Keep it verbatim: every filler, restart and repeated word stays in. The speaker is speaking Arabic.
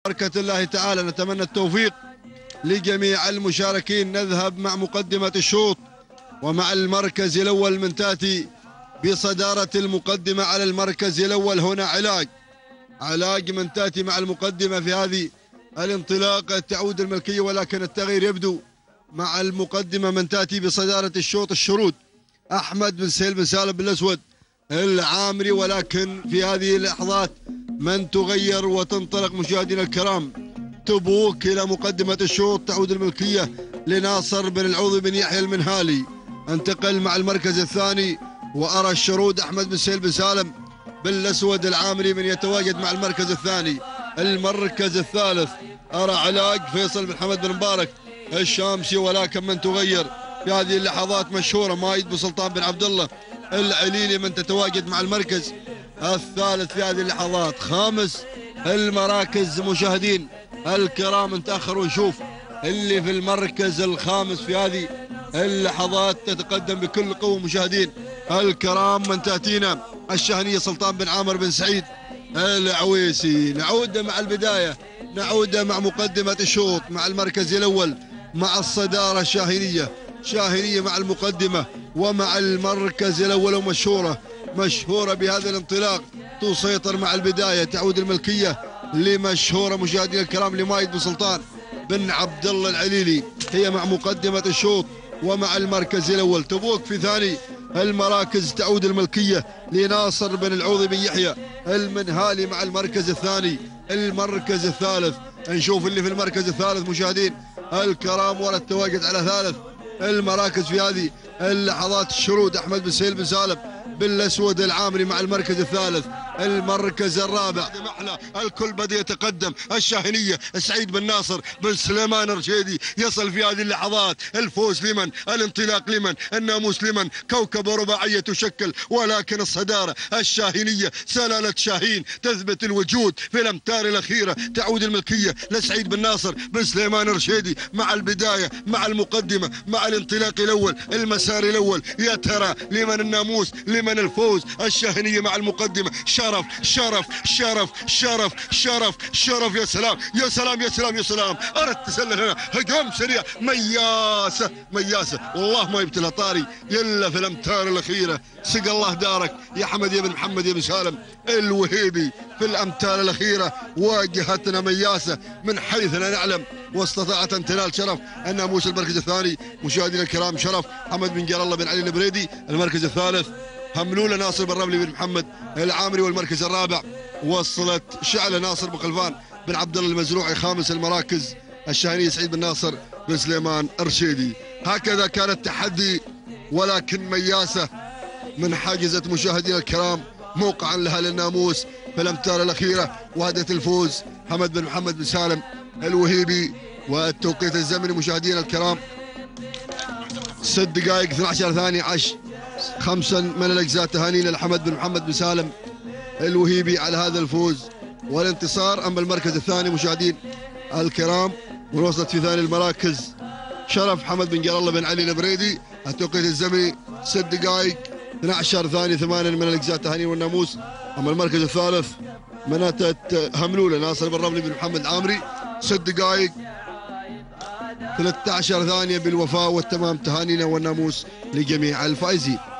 بركة الله تعالى نتمنى التوفيق لجميع المشاركين. نذهب مع مقدمة الشوط ومع المركز الأول من تأتي بصدارة المقدمة على المركز الأول هنا علاج علاج من تأتي مع المقدمة في هذه الانطلاقة. تعود الملكية ولكن التغيير يبدو مع المقدمة من تأتي بصدارة الشوط الشرود أحمد بن سهيل بن سالم بالأسود العامري، ولكن في هذه اللحظات من تغير وتنطلق مشاهدينا الكرام تبوك إلى مقدمة الشوط. تعود الملكية لناصر بن العوضي بن يحيى المنهالي. انتقل مع المركز الثاني وأرى الشرود أحمد بن سهيل بن سالم بالأسود العامري من يتواجد مع المركز الثاني. المركز الثالث أرى علاج فيصل بن حمد بن مبارك الشامسي، ولكن من تغير في هذه اللحظات مشهورة مايد بن سلطان بن عبد الله العليلي من تتواجد مع المركز الثالث في هذه اللحظات. خامس المراكز مشاهدين الكرام نتأخر ونشوف اللي في المركز الخامس في هذه اللحظات تتقدم بكل قوة مشاهدين الكرام. من تأتينا الشهنية سلطان بن عامر بن سعيد العويسي. نعود مع البداية، نعود مع مقدمة الشوط مع المركز الأول مع الصدارة شاهنية شاهنية مع المقدمة ومع المركز الأول، ومشهورة مشهورة بهذا الانطلاق تسيطر مع البداية. تعود الملكية لمشهورة مشاهدينا الكرام لمايد بن سلطان بن عبد الله العليلي، هي مع مقدمة الشوط ومع المركز الأول. تبوك في ثاني المراكز تعود الملكية لناصر بن العوضي بن يحيى المنهالي مع المركز الثاني. المركز الثالث نشوف اللي في المركز الثالث مشاهدين الكرام ولا التواجد على ثالث المراكز في هذه اللحظات الشرود أحمد بن سهيل بن سالم بالأسود العامري مع المركز الثالث. المركز الرابع محلى الكل بدأ يتقدم الشاهنية سعيد بن ناصر بن سليمان الرشيدي يصل في هذه اللحظات. الفوز لمن؟ الانطلاق لمن؟ الناموس لمن؟ كوكب رباعية تشكل، ولكن الصدارة الشاهنية سلالة شاهين تثبت الوجود في الأمتار الأخيرة. تعود الملكية لسعيد بن ناصر بن سليمان الرشيدي مع البداية مع المقدمة مع الانطلاق الأول المسار الأول. يا ترى لمن الناموس؟ لمن الفوز؟ الشاهنية مع المقدمة. شرف شرف شرف شرف شرف شرف يا سلام يا سلام يا سلام يا سلام. أردت تسلل هنا هجوم سريع مياسة مياسة والله ما يبتلى طاري إلا في الأمتار الأخيرة. سق الله دارك يا حمد يا بن محمد يا بن سالم الوهيبي في الأمتار الأخيرة. واجهتنا مياسة من حيث لا نعلم واستطاعت أن تنال شرف الناموس. المركز الثاني مشاهدينا الكرام شرف حمد بن جار الله بن علي البريدي. المركز الثالث هملولة ناصر بن رملي بن محمد العامري. والمركز الرابع وصلت شعلة ناصر بن خلفان بن عبد الله المزروعي. خامس المراكز الشاهنية سعيد بن ناصر بن سليمان الرشيدي. هكذا كان التحدي ولكن مياسة من حاجزة مشاهدينا الكرام موقعا لها للناموس في الأمتار الأخيرة. وهدت الفوز حمد بن محمد بن سالم الوهيبي. والتوقيت الزمني مشاهدينا الكرام ست دقائق اثني عشر ثانية عشر خمسا من الأجزاء. تهانينا لحمد بن محمد بن سالم الوهيبي على هذا الفوز والانتصار. أما المركز الثاني مشاهدين الكرام ووصلت في ثاني المراكز شرف حمد بن جار الله بن علي البريدي. التوقيت الزمني ست دقائق اثني عشر ثانية ثمانية من الأجزاء. تهاني والناموس. أما المركز الثالث مناطة هملولة ناصر بن رملي بن محمد العامري ست دقائق ثلاثة عشر ثانية بالوفاء والتمام. تهانينا والناموس لجميع الفائزين.